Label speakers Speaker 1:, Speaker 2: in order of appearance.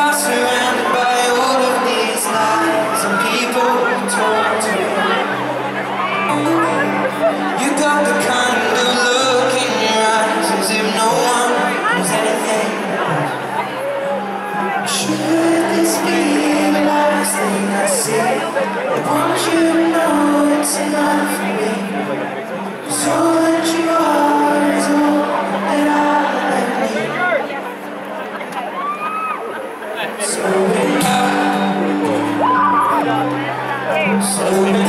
Speaker 1: are surrounded by all of these lies and people who talk to you. You got the kind of look in your eyes as if no one knows anything. Should this be the last thing I see? I want you to know it's enough for me. So that you are is all that I need. So enough. So enough.